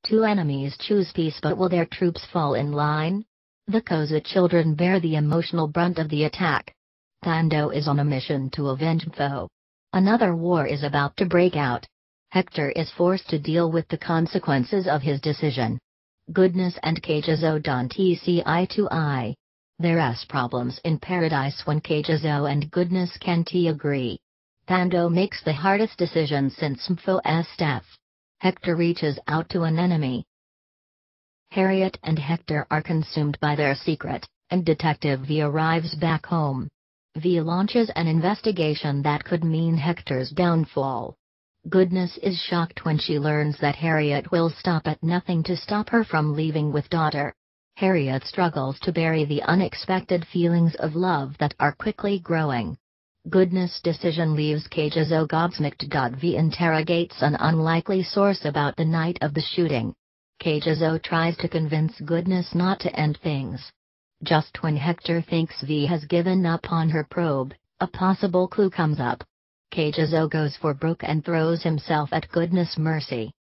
Two enemies choose peace, but will their troops fall in line? The Koza children bear the emotional brunt of the attack. Thando is on a mission to avenge Mfo. Another war is about to break out. Hector is forced to deal with the consequences of his decision. Goodness and Kajazo don't see eye to eye. There's problems in paradise when Kajazo and Goodness can't agree. Thando makes the hardest decision since Mfo's death. Hector reaches out to an enemy. Harriet and Hector are consumed by their secret, and Detective V arrives back home. V launches an investigation that could mean Hector's downfall. Goodness is shocked when she learns that Harriet will stop at nothing to stop her from leaving with daughter. Harriet struggles to bury the unexpected feelings of love that are quickly growing. Goodness' decision leaves Kajazo gobsmacked. V interrogates an unlikely source about the night of the shooting. Kajazo tries to convince Goodness not to end things. Just when Hector thinks V has given up on her probe, a possible clue comes up. Kajazo goes for broke and throws himself at Goodness' mercy.